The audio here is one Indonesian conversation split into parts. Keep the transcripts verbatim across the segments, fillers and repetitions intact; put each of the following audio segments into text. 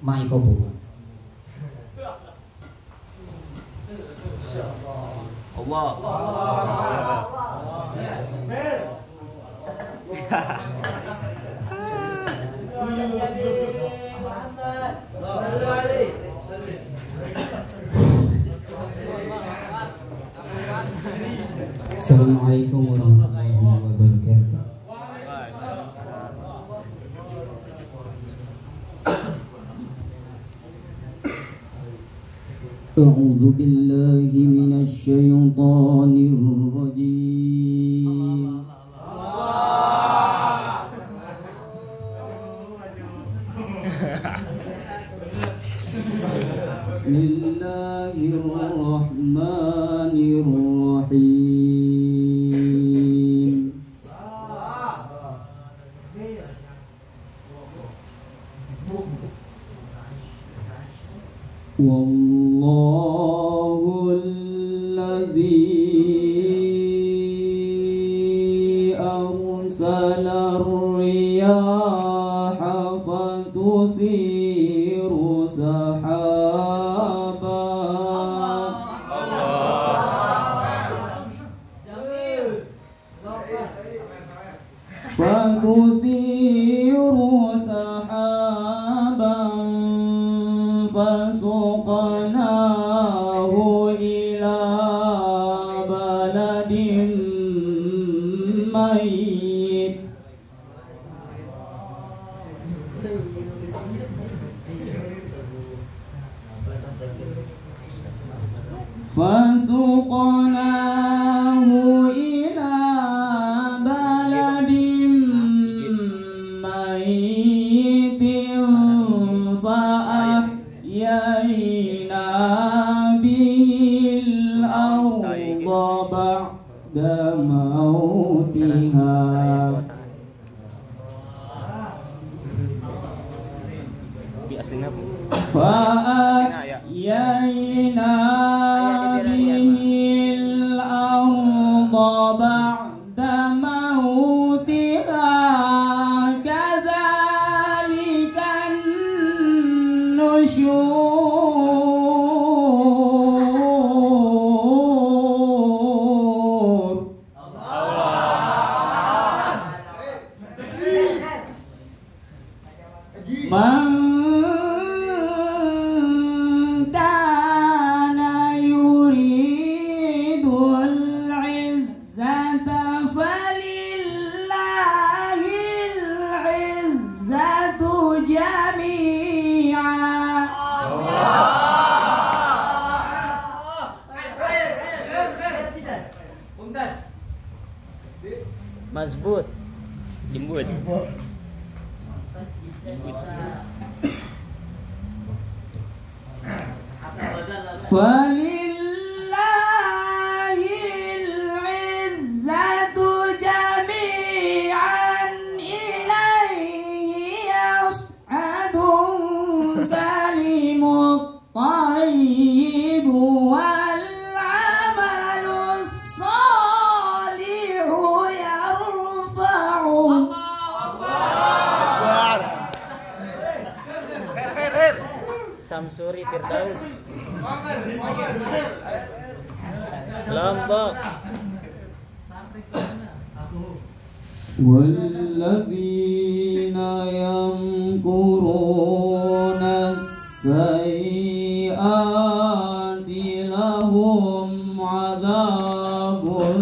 Maiko Bu. Allah. Assalamualaikum warahmatullahi wabarakatuh. A'udzu billahi minasy syaithanir rajim. Bismillahirrahmanirrahim. Wallahu alladhi arsala ar-riyaha fatuthiru sahaba fatuthiru sahaban fasuqnahu ila baladin mayyit fasuqnahu ila baladin mayyitin fa'ahyayna bil arda ba'da mautiha Di aslinya Bu. fa'ahyayna bil arda ba'da mautiha kadzalikan nusyur. Man kana yuridul izzata falillahil izzatu jami'a. Mazbut. Jembut. Falillahil izzatu jami'an ilaihi yas'adun kalimut thayyib wal amalus salihu yarfa'u. Samsuri Firdaus. Lombok. Walladzina yamkuruna as-sayyi'ati lahum 'adzabun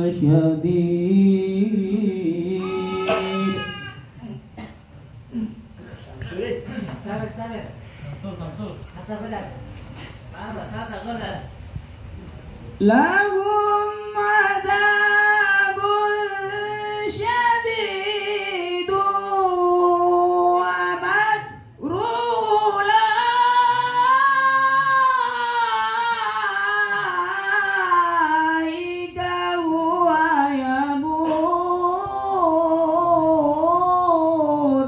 syadid. Lahum 'adzabun syadidun wa makru ulaika huwa yabur.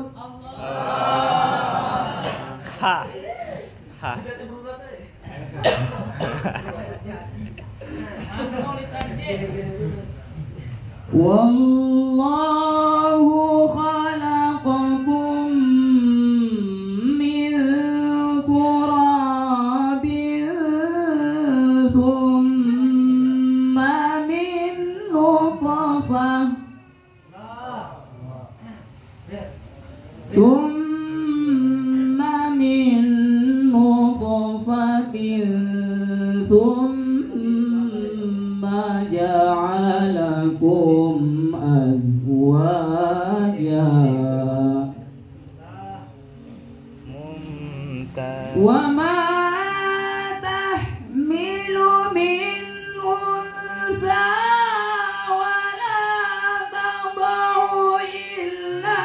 Ha. Ha. Wallahu khalaqakum min ثم جعلكم أزواجا Mumtaz. وما تحمل من أنثى ولا تضع إلا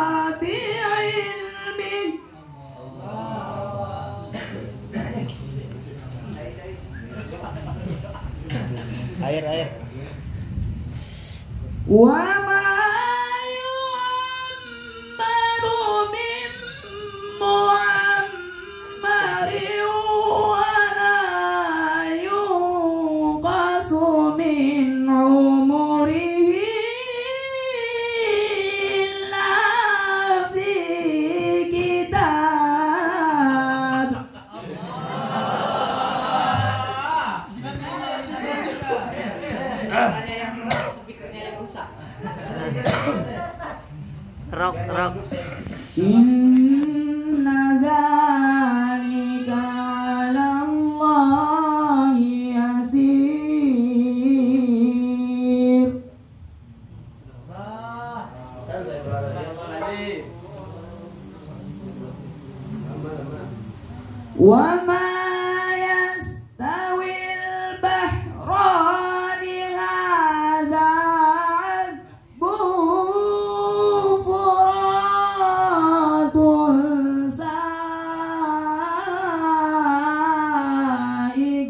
بعلمه Air air. وما يعمر من معمر ولا ينقص من عمره إلا في كتاب Rock rock. إن ذلك على الله يسير وما يستوي البحران هذا عذب فرات سائغ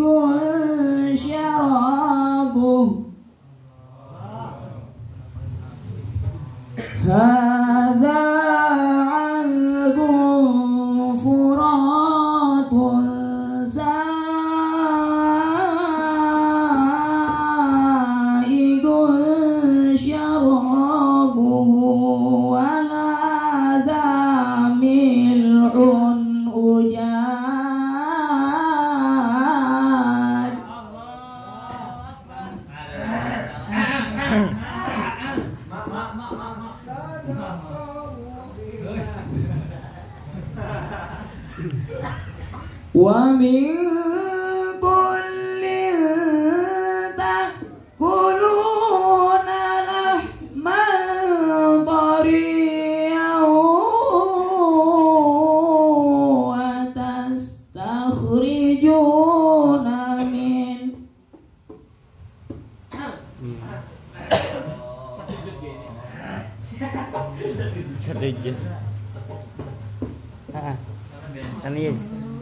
شرابه هذا عذب فرات سائغ شرابه وهذا ملح أجاج ومن كل تأكلون لحما طريا وتستخرجون منه Satu jus. Ah. Anis.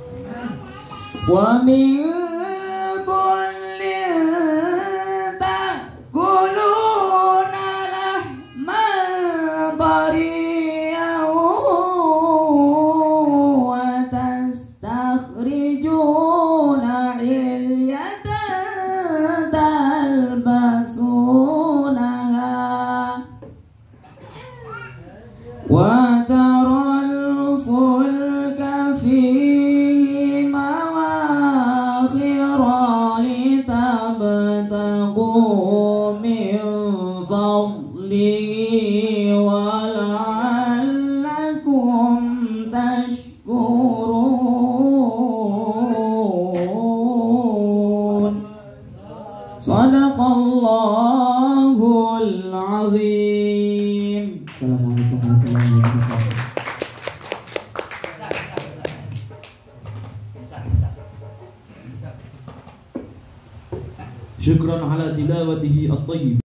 ومن كل تأكلون لحما طريا وتستخرجون حلية تلبسونها وترى الفلك فيه مواخر لتبتغوا من فضله ولعلكم تشكرون صدق الله العظيم. Assalamualaikum warahmatullahi wabarakatuh. Syukran ala tilawatihi at-tayyib.